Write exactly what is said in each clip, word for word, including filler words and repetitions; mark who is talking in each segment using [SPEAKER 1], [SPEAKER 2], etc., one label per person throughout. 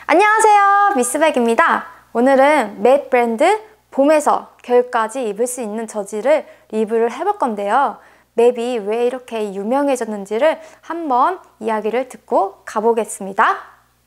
[SPEAKER 1] 안녕하세요, 미스백입니다. 오늘은 맷 브랜드 봄에서 겨울까지 입을 수 있는 저지를 리뷰를 해볼 건데요. 맷이 왜 이렇게 유명해졌는지를 한번 이야기를 듣고 가보겠습니다.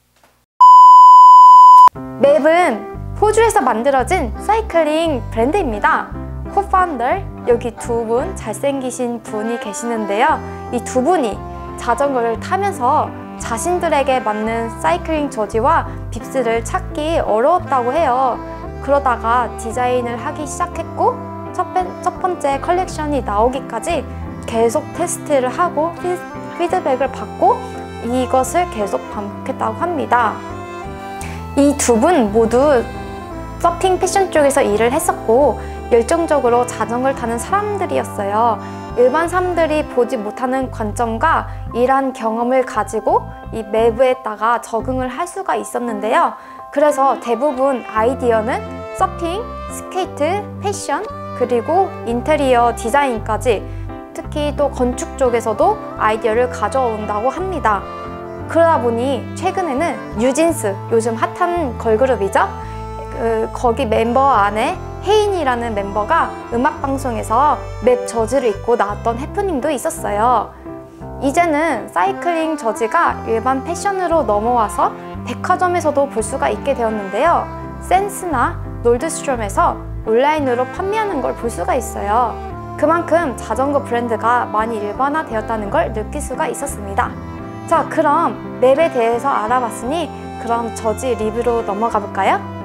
[SPEAKER 1] 맷은 호주에서 만들어진 사이클링 브랜드입니다. 코파운더, 여기 두 분 잘생기신 분이 계시는데요. 이 두 분이 자전거를 타면서 자신들에게 맞는 사이클링 저지와 빕스를 찾기 어려웠다고 해요. 그러다가 디자인을 하기 시작했고 첫, 번, 첫 번째 컬렉션이 나오기까지 계속 테스트를 하고 피드백을 받고 이것을 계속 반복했다고 합니다. 이 두 분 모두 서핑 패션 쪽에서 일을 했었고 열정적으로 자전거를 타는 사람들이었어요. 일반 사람들이 보지 못하는 관점과 일한 경험을 가지고 이 맷에다가 적응을 할 수가 있었는데요. 그래서 대부분 아이디어는 서핑, 스케이트, 패션, 그리고 인테리어 디자인까지 특히 또 건축 쪽에서도 아이디어를 가져온다고 합니다. 그러다 보니 최근에는 뉴진스, 요즘 핫한 걸그룹이죠. 그, 거기 멤버 안에 혜인이라는 멤버가 음악방송에서 맷 저지를 입고 나왔던 해프닝도 있었어요. 이제는 사이클링 저지가 일반 패션으로 넘어와서 백화점에서도 볼 수가 있게 되었는데요. 센스나 롤드스트롬에서 온라인으로 판매하는 걸 볼 수가 있어요. 그만큼 자전거 브랜드가 많이 일반화되었다는 걸 느낄 수가 있었습니다. 자, 그럼 맷에 대해서 알아봤으니 그럼 저지 리뷰로 넘어가 볼까요?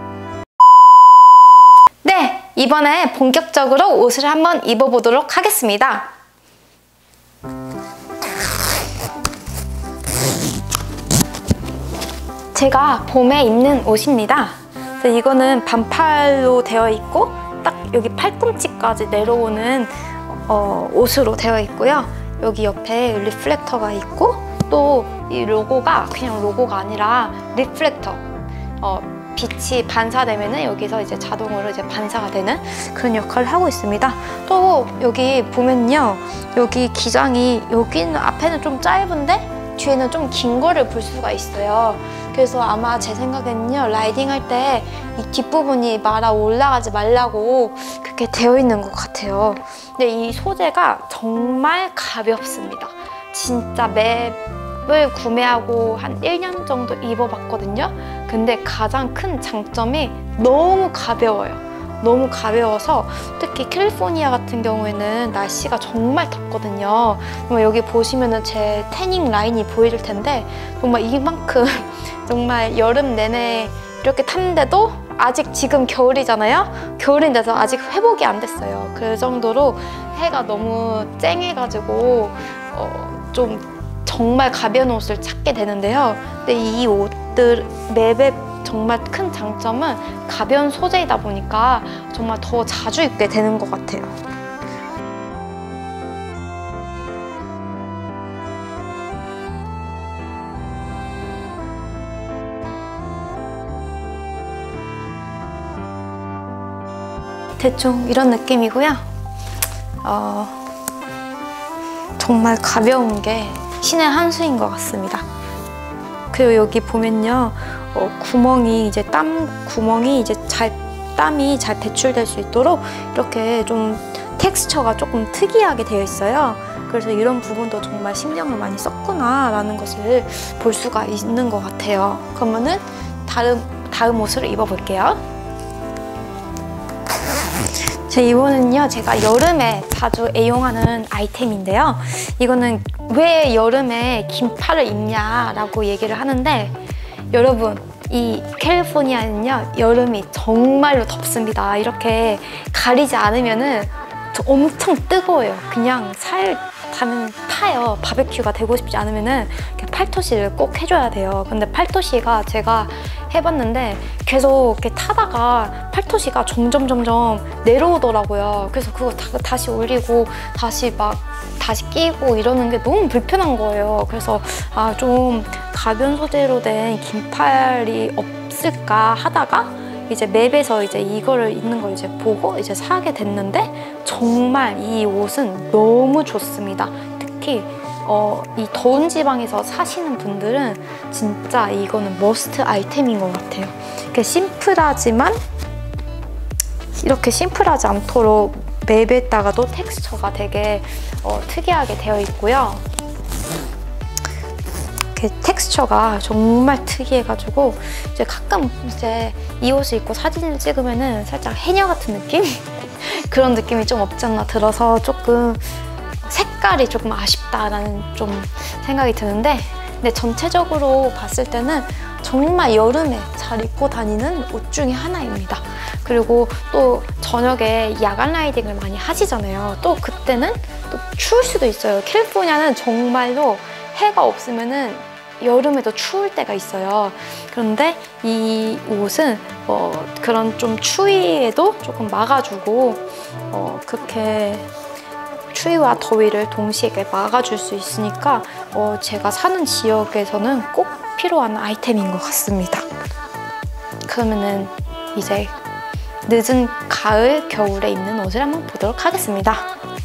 [SPEAKER 1] 네, 이번에 본격적으로 옷을 한번 입어보도록 하겠습니다. 제가 봄에 입는 옷입니다. 이거는 반팔로 되어 있고 딱 여기 팔꿈치까지 내려오는 어, 옷으로 되어 있고요. 여기 옆에 리플렉터가 있고 또 이 로고가 그냥 로고가 아니라 리플렉터, 어, 빛이 반사되면은 여기서 이제 자동으로 이제 반사가 되는 그런 역할을 하고 있습니다. 또 여기 보면요, 여기 기장이 여기는 앞에는 좀 짧은데 뒤에는 좀 긴 거를 볼 수가 있어요. 그래서 아마 제 생각에는요, 라이딩 할 때 이 뒷부분이 말아 올라가지 말라고 그렇게 되어 있는 것 같아요. 근데 이 소재가 정말 가볍습니다. 진짜 맵을 구매하고 한 일 년 정도 입어봤거든요. 근데 가장 큰 장점이 너무 가벼워요. 너무 가벼워서 특히 캘리포니아 같은 경우에는 날씨가 정말 덥거든요. 여기 보시면은 제 태닝 라인이 보일 텐데 정말 이만큼 정말 여름 내내 이렇게 탔는데도 아직 지금 겨울이잖아요. 겨울인데도 아직 회복이 안 됐어요. 그 정도로 해가 너무 쨍해가지고 어, 좀 정말 가벼운 옷을 찾게 되는데요. 근데 이 옷들 맵의 정말 큰 장점은 가벼운 소재이다 보니까 정말 더 자주 입게 되는 것 같아요. 대충 이런 느낌이고요. 어, 정말 가벼운 게 신의 한 수인 것 같습니다. 그리고 여기 보면요, 어, 구멍이 이제 땀 구멍이 이제 잘 땀이 잘 배출될 수 있도록 이렇게 좀 텍스처가 조금 특이하게 되어 있어요. 그래서 이런 부분도 정말 신경을 많이 썼구나라는 것을 볼 수가 있는 것 같아요. 그러면은 다음 다음 옷을 입어볼게요. 자, 이거는요, 제가 여름에 자주 애용하는 아이템인데요. 이거는 왜 여름에 긴 팔을 입냐라고 얘기를 하는데, 여러분, 이 캘리포니아는요, 여름이 정말로 덥습니다. 이렇게 가리지 않으면은 엄청 뜨거워요. 그냥 살 타면 타요. 바베큐가 되고 싶지 않으면은 팔토시를 꼭 해줘야 돼요. 근데 팔토시가 제가 해봤는데 계속 이렇게 타다가 팔토시가 점점 점점 내려오더라고요. 그래서 그거 다, 다시 올리고 다시 막 다시 끼고 이러는 게 너무 불편한 거예요. 그래서 아, 좀 가벼운 소재로 된 긴팔이 없을까 하다가 이제 맵에서 이제 이거를 입는 걸 이제 보고 이제 사게 됐는데 정말 이 옷은 너무 좋습니다. 특히 어, 이 더운 지방에서 사시는 분들은 진짜 이거는 머스트 아이템인 것 같아요. 이렇게 심플하지만 이렇게 심플하지 않도록 맵에다가도 텍스처가 되게 어, 특이하게 되어 있고요. 이렇게 텍스처가 정말 특이해가지고 이제 가끔 이제 이 옷을 입고 사진을 찍으면은 살짝 해녀 같은 느낌? 그런 느낌이 좀 없지 않나 들어서 조금 색깔이 조금 아쉽다라는 좀 생각이 드는데, 근데 전체적으로 봤을 때는 정말 여름에 잘 입고 다니는 옷 중에 하나입니다. 그리고 또 저녁에 야간 라이딩을 많이 하시잖아요. 또 그때는 또 추울 수도 있어요. 캘리포니아는 정말로 해가 없으면은 여름에도 추울 때가 있어요. 그런데 이 옷은 어 그런 좀 추위에도 조금 막아주고 어 그렇게 추위와 더위를 동시에 막아줄 수 있으니까 어 제가 사는 지역에서는 꼭 필요한 아이템인 것 같습니다. 그러면은 이제 늦은 가을, 겨울에 입는 옷을 한번 보도록 하겠습니다.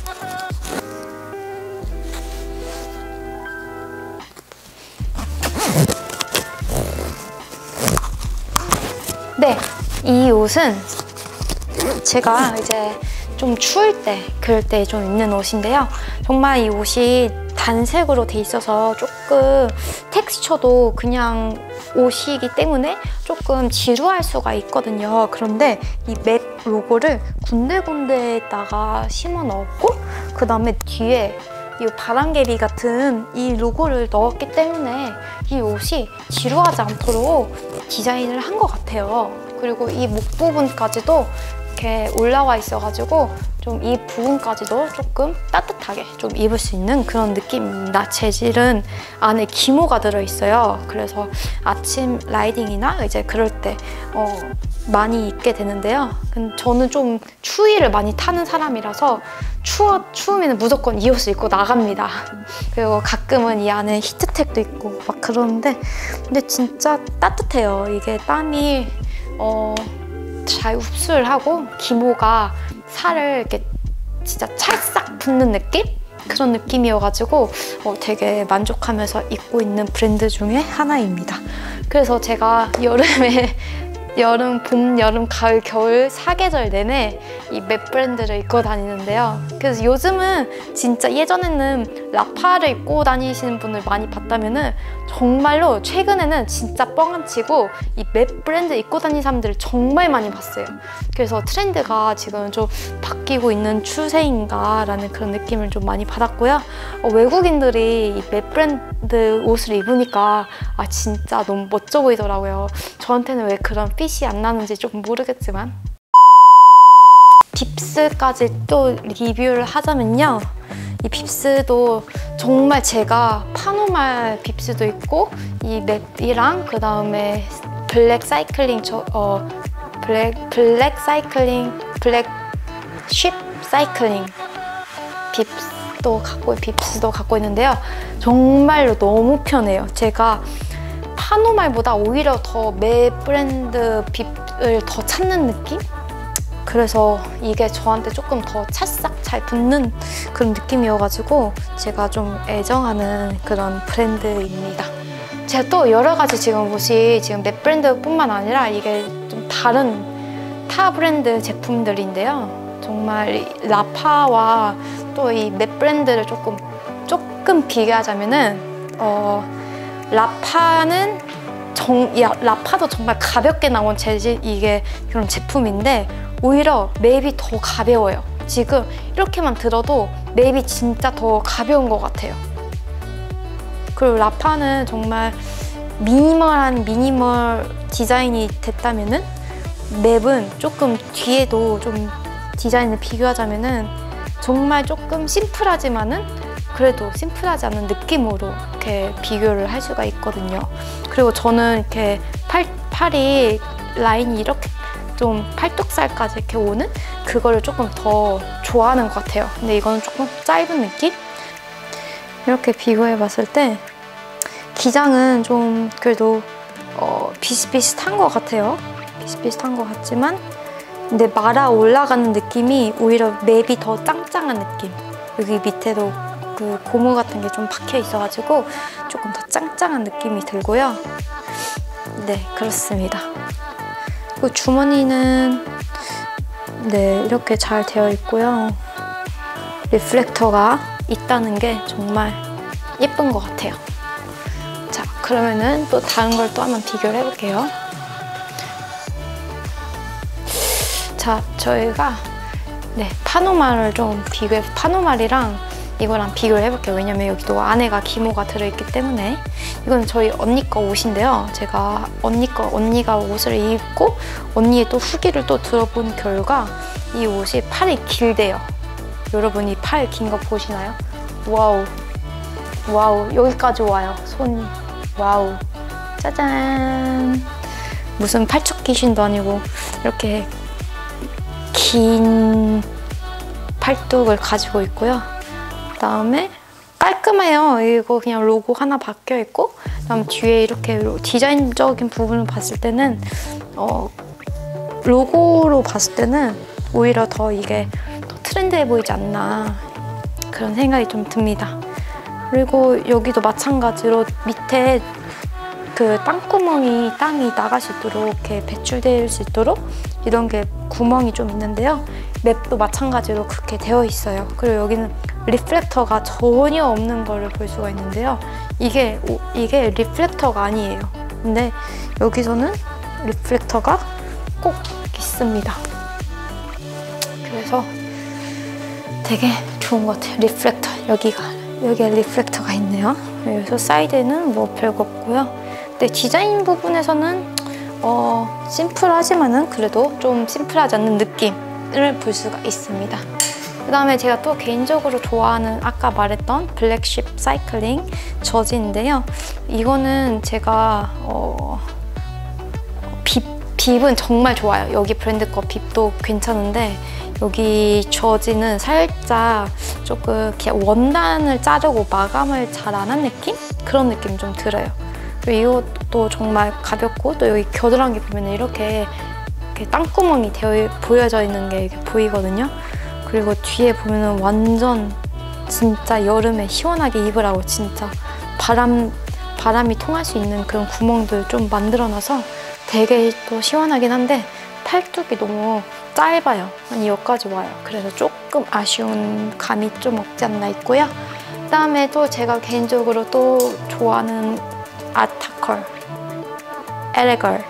[SPEAKER 1] 네, 이 옷은 제가 이제 좀 추울 때, 그럴 때 좀 입는 옷인데요. 정말 이 옷이 단색으로 돼 있어서 조금 텍스처도 그냥 옷이기 때문에 조금 지루할 수가 있거든요. 그런데 이 맵 로고를 군데군데에다가 심어 넣었고 그 다음에 뒤에 이 바람개비 같은 이 로고를 넣었기 때문에 이 옷이 지루하지 않도록 디자인을 한 것 같아요. 그리고 이 목 부분까지도 이렇게 올라와 있어가지고 좀 이 부분까지도 조금 따뜻하게 좀 입을 수 있는 그런 느낌입니다. 재질은 안에 기모가 들어있어요. 그래서 아침 라이딩이나 이제 그럴 때 어, 많이 입게 되는데요. 근데 저는 좀 추위를 많이 타는 사람이라서 추워, 추우면 무조건 이 옷을 입고 나갑니다. 그리고 가끔은 이 안에 히트텍도 있고 막 그러는데 근데 진짜 따뜻해요. 이게 땀이 어, 잘 흡수를 하고 기모가 살을 이렇게 진짜 찰싹 붙는 느낌? 그런 느낌이어가지고 어, 되게 만족하면서 입고 있는 브랜드 중에 하나입니다. 그래서 제가 여름에 여름, 봄, 여름, 가을, 겨울 사계절 내내 이 맵 브랜드를 입고 다니는데요. 그래서 요즘은 진짜 예전에는 라파를 입고 다니시는 분을 많이 봤다면은 정말로 최근에는 진짜 뻥 안 치고 이 맵 브랜드 입고 다니는 사람들을 정말 많이 봤어요. 그래서 트렌드가 지금 좀 바뀌고 있는 추세인가 라는 그런 느낌을 좀 많이 받았고요. 어, 외국인들이 이 맵 브랜드 옷을 입으니까 아 진짜 너무 멋져 보이더라고요. 저한테는 왜 그런 핏이 안 나는지 조금 모르겠지만 빕스까지 또 리뷰를 하자면요. 이 빕스도 정말 제가 파노말 빕스도 있고 이 맵이랑 그 다음에 블랙 사이클링 저, 어, 블랙, 블랙 사이클링 블랙 쉽 사이클링 빕스도 갖고 빕스도 갖고 있는데요. 정말로 너무 편해요. 제가 파노말보다 오히려 더 매 브랜드 빕을 더 찾는 느낌? 그래서 이게 저한테 조금 더 찰싹 잘 붙는 그런 느낌이어가지고 제가 좀 애정하는 그런 브랜드입니다. 제가 또 여러 가지 지금 옷이 지금 맵 브랜드뿐만 아니라 이게 좀 다른 타 브랜드 제품들인데요. 정말 라파와 또 이 맵 브랜드를 조금 조금 비교하자면은 어, 라파는 정, 야, 라파도 정말 가볍게 나온 재질 이게 그런 제품인데 오히려 맵이 더 가벼워요. 지금 이렇게만 들어도 맵이 진짜 더 가벼운 것 같아요. 그리고 라파는 정말 미니멀한 미니멀 디자인이 됐다면은 맵은 조금 뒤에도 좀 디자인을 비교하자면은 정말 조금 심플하지만은 그래도 심플하지 않은 느낌으로 이렇게 비교를 할 수가 있거든요. 그리고 저는 이렇게 팔, 팔이 라인이 이렇게 좀 팔뚝살까지 이렇게 오는 그거를 조금 더 좋아하는 것 같아요. 근데 이거는 조금 짧은 느낌? 이렇게 비교해봤을 때 기장은 좀 그래도 어, 비슷비슷한 것 같아요. 비슷비슷한 것 같지만 근데 말아 올라가는 느낌이 오히려 맵이 더 짱짱한 느낌. 여기 밑에도 그 고무 같은 게 좀 박혀 있어가지고 조금 더 짱짱한 느낌이 들고요. 네, 그렇습니다. 그리고 주머니는 네, 이렇게 잘 되어 있고요. 리플렉터가 있다는 게 정말 예쁜 것 같아요. 자, 그러면은 또 다른 걸 또 한번 비교를 해볼게요. 자, 저희가 네, 파노말을 좀 비교해, 파노말이랑 이거랑 비교를 해볼게요. 왜냐면 여기도 안에가 기모가 들어있기 때문에. 이건 저희 언니 거 옷인데요. 제가 언니 거, 언니가 옷을 입고 언니의 또 후기를 또 들어본 결과 이 옷이 팔이 길대요. 여러분이 팔 긴 거 보시나요? 와우. 와우. 여기까지 와요. 손이. 와우. 짜잔. 무슨 팔척 귀신도 아니고 이렇게 긴 팔뚝을 가지고 있고요. 그다음에 깔끔해요. 이거 그냥 로고 하나 박혀 있고, 그다음 뒤에 이렇게 디자인적인 부분을 봤을 때는 어, 로고로 봤을 때는 오히려 더 이게 더 트렌드해 보이지 않나 그런 생각이 좀 듭니다. 그리고 여기도 마찬가지로 밑에 그 땅구멍이 땅이 나갈 수 있도록 이렇게 배출될 수 있도록 이런 게 구멍이 좀 있는데요. 맵도 마찬가지로 그렇게 되어 있어요. 그리고 여기는 리플렉터가 전혀 없는 거를 볼 수가 있는데요. 이게 이게 리플렉터가 아니에요. 근데 여기서는 리플렉터가 꼭 있습니다. 그래서 되게 좋은 것 같아요. 리플렉터 여기가 여기에 리플렉터가 있네요. 여기서 사이드는 뭐 별거 없고요. 근데 디자인 부분에서는 어, 심플하지만은 그래도 좀 심플하지 않는 느낌을 볼 수가 있습니다. 그 다음에 제가 또 개인적으로 좋아하는 아까 말했던 블랙쉽 사이클링 저지인데요. 이거는 제가 어, 빕, 빕은 정말 좋아요. 여기 브랜드 거 빕도 괜찮은데 여기 저지는 살짝 조금 그냥 원단을 자르고 마감을 잘 안 한 느낌? 그런 느낌 좀 들어요. 그리고 이것도 정말 가볍고 또 여기 겨드랑이 보면 이렇게, 이렇게 땅구멍이 되어 보여져 있는 게 이렇게 보이거든요. 그리고 뒤에 보면은 완전 진짜 여름에 시원하게 입으라고 진짜 바람, 바람이 통할 수 있는 그런 구멍들 좀 만들어놔서 되게 또 시원하긴 한데 팔뚝이 너무 짧아요. 한 여기까지 와요. 그래서 조금 아쉬운 감이 좀 없지 않나 있고요. 그 다음에 또 제가 개인적으로 또 좋아하는 아타컬, 에레걸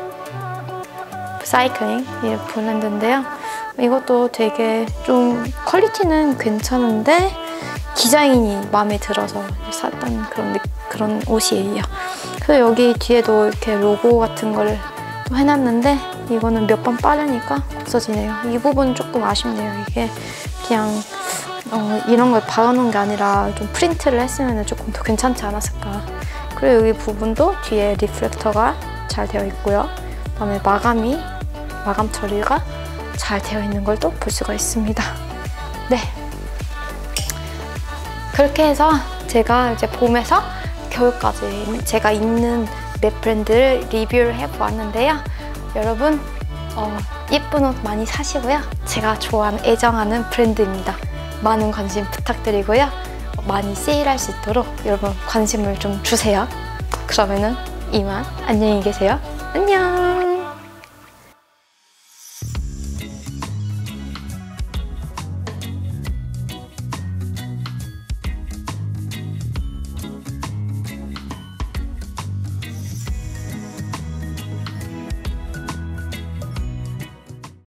[SPEAKER 1] 사이클링 이 브랜드인데요. 이것도 되게 좀 퀄리티는 괜찮은데 디자인이 마음에 들어서 샀던 그런, 그런 옷이에요. 그래서 여기 뒤에도 이렇게 로고 같은 걸 또 해놨는데 이거는 몇 번 빠르니까 없어지네요. 이 부분은 조금 아쉽네요. 이게 그냥 어, 이런 걸 박아놓은 게 아니라 좀 프린트를 했으면 조금 더 괜찮지 않았을까. 그리고 여기 부분도 뒤에 리플렉터가 잘 되어 있고요. 그다음에 마감이, 마감 처리가 잘 되어 있는 걸 또 볼 수가 있습니다. 네. 그렇게 해서 제가 이제 봄에서 겨울까지 제가 입는 몇 브랜드를 리뷰를 해보았는데요. 여러분 어, 예쁜 옷 많이 사시고요. 제가 좋아하는, 애정하는 브랜드입니다. 많은 관심 부탁드리고요. 많이 세일할 수 있도록 여러분 관심을 좀 주세요. 그러면은 이만 안녕히 계세요. 안녕.